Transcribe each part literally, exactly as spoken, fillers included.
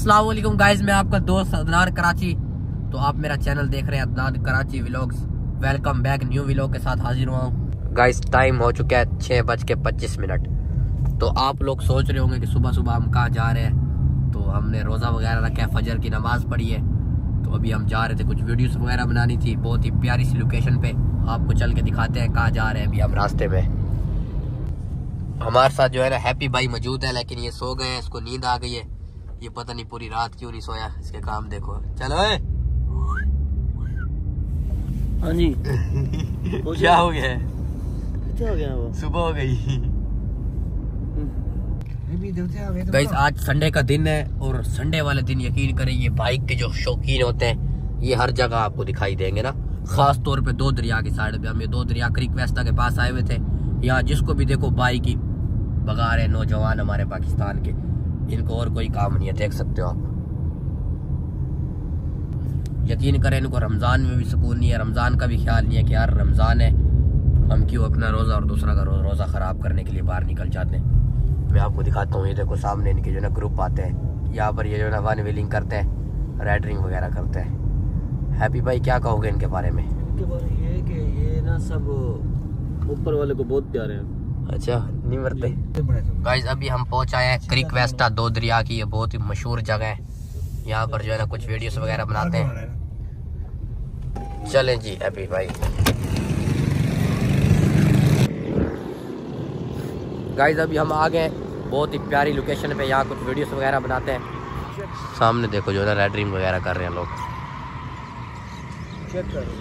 अस्सलाम वालेकुम गाइस, मैं आपका दोस्त अदनान कराची। तो आप मेरा चैनल देख रहे हैं Adnan Karachi vlogs. Welcome back, new vlog के साथ हाजिर हुआ हूँ। गाइस टाइम हो चुका है छः बज के पच्चीस मिनट। तो आप लोग सोच रहे होंगे कि सुबह सुबह हम कहाँ जा रहे हैं। तो हमने रोज़ा वगैरह रखा है, फजर की नमाज पढ़ी है। तो अभी हम जा रहे थे, कुछ वीडियोस वगैरह बनानी थी बहुत ही प्यारी सी लोकेशन पे। आपको चल के दिखाते हैं कहाँ जा रहे हैं। अभी हम रास्ते में, हमारे साथ जो है ना हैप्पी भाई मौजूद है, लेकिन ये सो गए हैं, इसको नींद आ गई है। ये पता नहीं पूरी रात क्यों नहीं सोया। इसके काम देखो। चलो ए। हाँ जी। क्या हो गया है? क्या हो गया? वो सुबह हो गई। गाइस आज संडे का दिन है, और संडे वाले दिन यकीन करें ये बाइक के जो शौकीन होते हैं ये हर जगह आपको दिखाई देंगे ना। खास तौर पे दो दरिया की साइड पे, हम ये दो दरिया क्रिक वेस्टा के पास आए हुए थे। यहाँ जिसको भी देखो बाइक ही भगा रहे नौजवान हमारे पाकिस्तान के। इनको और कोई काम नहीं है, देख सकते हो आप। यकीन करें इनको रमजान में भी सुकून नहीं है, रमजान का भी ख्याल नहीं है कि यार रमजान है, हम क्यों अपना रोजा और दूसरा का रो, रोजा खराब करने के लिए बाहर निकल जाते हैं। मैं आपको दिखाता हूँ, ये देखो सामने इनके जो ना ग्रुप आते हैं। यहाँ पर ये जो ना वन व्हीलिंग करते हैं, राइडरिंग वगैरह करते हैं। हैप्पी भाई क्या कहोगे इनके बारे में? इनके बारे में ये कि ये ना सब ऊपर वाले को बहुत प्यारे हैं। अच्छा, नहीं मरते। गाइस अभी हम पहुंच आए हैं क्रिक वेस्टा दो दरिया की। ये बहुत ही मशहूर जगह है, यहाँ पर जो है ना कुछ वीडियोस वगैरह बनाते हैं। चलें जी हैप्पी भाई। गाइस अभी हम आ गए बहुत ही प्यारी लोकेशन पे, यहाँ कुछ वीडियोस वगैरह बनाते हैं। सामने देखो जो है ना राइडरिंग वगैरह कर रहे हैं लोग। चेक करो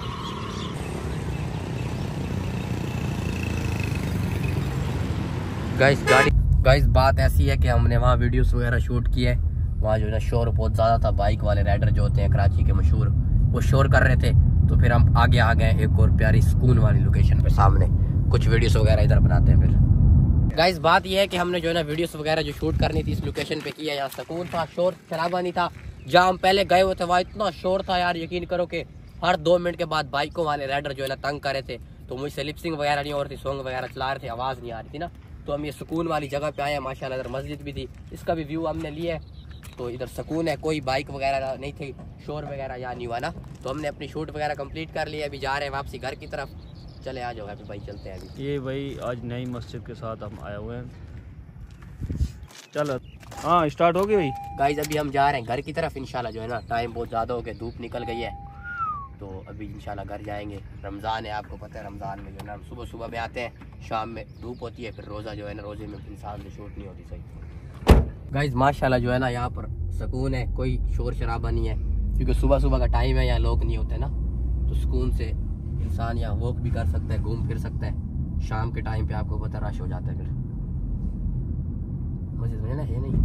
गाइस गाड़ी गाइस बात ऐसी है कि हमने वहाँ वीडियोस वगैरह शूट किए है। वहाँ जो है ना शोर बहुत ज़्यादा था, बाइक वाले राइडर जो होते हैं कराची के मशहूर, वो शोर कर रहे थे। तो फिर हम आगे आ गए एक और प्यारी सुकून वाली लोकेशन पे, सामने कुछ वीडियोस वगैरह इधर बनाते हैं। फिर गाइस बात यह है कि हमने जो है ना वीडियोस वगैरह जो शूट करनी थी इस लोकेशन पे की है। यहाँ सुकून था, शोर शराबा नहीं था। जहाँ हम पहले गए हुए थे वहाँ इतना शोर था यार, यकीन करो कि हर दो मिनट के बाद बाइकों वाले राइडर जो है ना तंग कर रहे थे। तो मुझसे लिपसिंग वगैरह नहीं हो रही थी, सॉन्ग वगैरह चला रहे थे, आवाज़ नहीं आ रही थी ना। तो हम ये सुकून वाली जगह पे आए हैं। माशाल्लाह इधर मस्जिद भी थी, इसका भी व्यू हमने लिया है। तो इधर सुकून है, कोई बाइक वगैरह नहीं थी, शोर वगैरह यहाँ नहीं हुआ ना। तो हमने अपनी शूट वगैरह कंप्लीट कर लिया, अभी जा रहे हैं वापसी घर की तरफ। चले आ जाओ हैप्पी भाई, चलते हैं अभी। ये भाई आज नई मस्जिद के साथ हम आए हुए हैं। चलो हाँ स्टार्ट हो गई भाई। गाइस अभी हम जा रहे हैं घर की तरफ इंशाल्लाह। जो है ना टाइम बहुत ज़्यादा हो गया, धूप निकल गई है। तो अभी इंशाल्लाह घर जाएंगे। रमज़ान है, आपको पता है रमज़ान में जो है ना हम सुबह सुबह में आते हैं, शाम में धूप होती है, फिर रोज़ा जो है ना रोज़े में इंसान से शूट नहीं होती सही। गाइस माशाल्लाह जो है ना यहाँ पर सुकून है, कोई शोर शराबा नहीं है, क्योंकि सुबह सुबह का टाइम है, यहाँ लोग नहीं होते ना। तो सुकून से इंसान यहाँ वॉक भी कर सकता है, घूम फिर सकता है। शाम के टाइम पे आपको पता रश हो जाता है। फिर मस्जिद में ना है नहीं।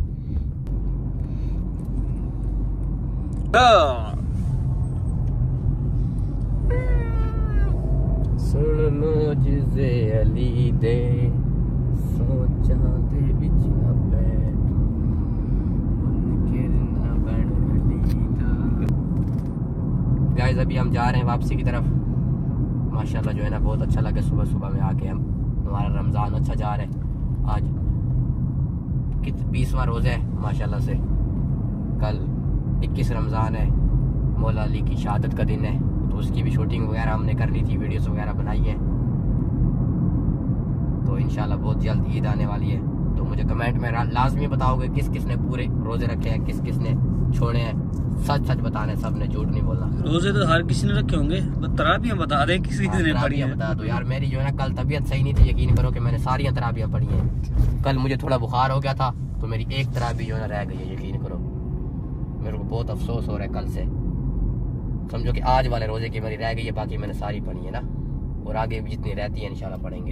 सुन मुझे अली दे सोचा दे विच ना बैठ गिरना बड़ा। गाइस अभी हम जा रहे हैं वापसी की तरफ। माशाल्लाह जो है ना बहुत अच्छा लगा सुबह सुबह में आके। हम हमारा रमज़ान अच्छा जा रहा है। आज कित बीसवां रोज़ा है माशाल्लाह से। कल इक्कीस रमज़ान है, मौला अली की शहादत का दिन है। तो उसकी भी शूटिंग वगैरह हमने करनी थी, वीडियोस वगैरह बनाई है। तो इंशाल्लाह बहुत जल्द ईद आने वाली है। तो मुझे कमेंट में लाजमी बताओगे किस किस ने पूरे रोजे रखे हैं, किस किस ने छोड़े हैं। सच सच बताना है, सब ने झूठ नहीं बोलना। रोजे तो हर किसी ने रखे होंगे, तराबियां बता दे किसी हाँ, ने पढ़ी है। बता दो यार। मेरी जो है ना कल तबीयत सही नहीं थी, यकीन करो कि मैंने सारी तराबियां पढ़ी हैं। कल मुझे थोड़ा बुखार हो गया था, तो मेरी एक तराबी जो है ना रह गई है, यकीन करो। मेरे को बहुत अफसोस हो रहा है कल से। समझो कि आज वाले रोजे की मेरी रह गई है, बाकी मैंने सारी पढ़ी है ना। और आगे भी जितनी रहती है इंशाल्लाह पढ़ेंगे।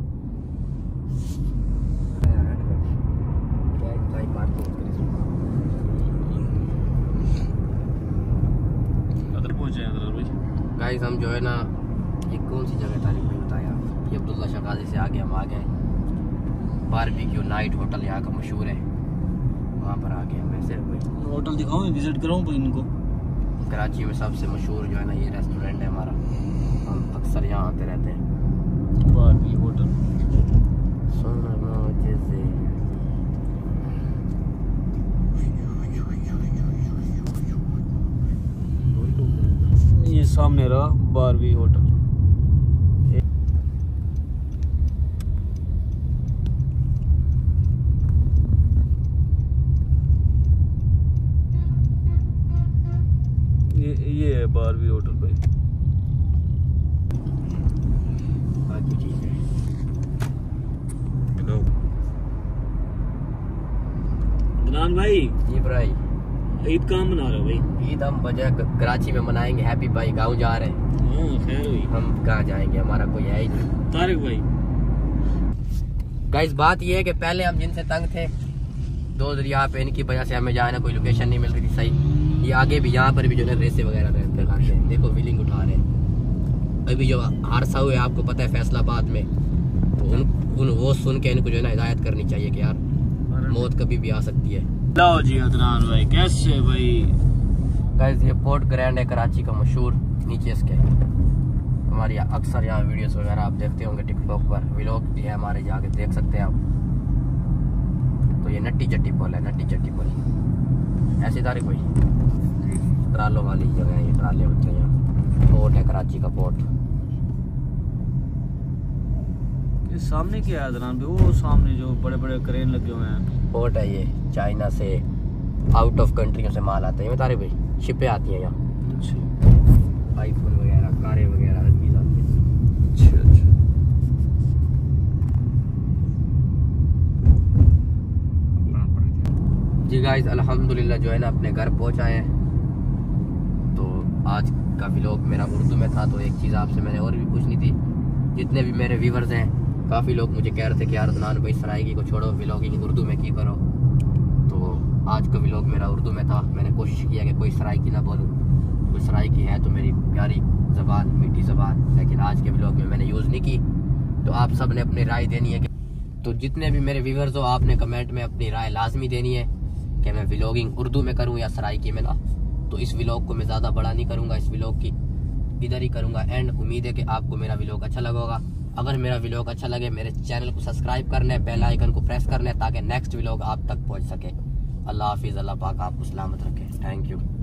गाइस हम जो है ना, ये कौन सी जगह तारीख में बताया, ये अब्दुल्ला शकाजी से आगे हम आ गए। बारबेक्यू नाइट होटल यहाँ का मशहूर है, वहाँ पर आ गए। वैसे होटल दिखाऊं, विजिट कराऊं इनको। कराची में सबसे मशहूर जो है ना ये रेस्टोरेंट है हमारा, हम अक्सर यहाँ आते रहते हैं। बारबेक्यू होटल सुन मुझे सामने रहा बारहवीं होटल। ये ये है बारहवीं होटल भाई। अदनान भाई, जी भाई, ईद कहाँ मना रहे हो भाई? ईद हम बजाय कराची में मनाएंगे। हैप्पी भाई गाँव जा रहे हैं। हाँ खैर हुई। हम कहाँ जाएंगे, हमारा कोई है ही नहीं। तारिक भाई, गाइस बात ये है कि पहले हम जिनसे तंग थे दो दरिया पे, इनकी वजह से हमें जाना कोई लोकेशन नहीं मिल रही थी सही। ये आगे भी यहाँ पर भी जो है रेसे वगैरह रहते हैं, देखो व्हीलिंग उठा रहे हैं। अभी जो हादसा हुआ आपको पता है फैसलाबाद में, तो उन, उन वो सुन के इनको जो है ना हिदायत करनी चाहिए कि यार मौत कभी भी आ सकती है। लो जी अदनान भाई, कैसे भाई? गाइस ये पोर्ट ग्रैंड है कराची का मशहूर, नीचे इसके हमारी अक्सर यहाँ वीडियोस वगैरह आप देखते होंगे टिकटॉक पर, व्लॉग भी है हमारे, जाके देख सकते हैं आप। तो ये नट्टी चट्टी पुल है, नट्टी चट्टी पुल ऐसी तारीख कोई ट्रालों वाली जगह है, ये ट्राले होते हैं यहाँ। पोर्ट है कराची का पोर्ट। ये सामने क्या है अदनान भाई? वो सामने जो बड़े बड़े क्रेन लगे हुए हैं, पोर्ट है ये। चाइना से, आउट ऑफ कंट्रियों से माल आता है तारे भाई, शिपें आती हैं यहाँ। आईफोन वगैरह, कारें वगैरह हर चीज़ आती है। अच्छा अच्छा। जी गाइस अल्हम्दुलिल्लाह जो है ना अपने घर पहुँचाए हैं। तो आज का व्लॉग मेरा उर्दू में था, तो एक चीज़ आपसे मैंने और भी पूछनी थी। जितने भी मेरे व्यूवर्स हैं, काफ़ी लोग मुझे कह रहे थे कि यार अदनान भाई सराइकी को छोड़ो, व्लॉगिंग उर्दू में की करो। तो आज का व्लॉग मेरा उर्दू में था। मैंने कोशिश किया कि कोई सराइकी ना बोलूँ, कोई सराइकी है तो मेरी प्यारी ज़बान, मीठी ज़बान, लेकिन आज के व्लॉग में मैंने यूज़ नहीं की। तो आप सब ने अपनी राय देनी है कि, तो जितने भी मेरे व्यूवर्स हो आपने कमेंट में अपनी राय लाजमी देनी है कि मैं व्लॉगिंग उर्दू में करूँ या सराइकी में ना। तो इस व्लॉग को मैं ज़्यादा बड़ा नहीं करूँगा, इस व्लॉग की इधर ही करूँगा एंड। उम्मीद है कि आपको मेरा व्लॉग अच्छा लगा होगा। अगर मेरा व्लॉग अच्छा लगे, मेरे चैनल को सब्सक्राइब करना है, बेल आइकन को प्रेस करना है ताकि नेक्स्ट व्लॉग आप तक पहुँच सके। अल्लाह हाफिज़, अल्लाह पाक आपको सलामत रखे। Thank you.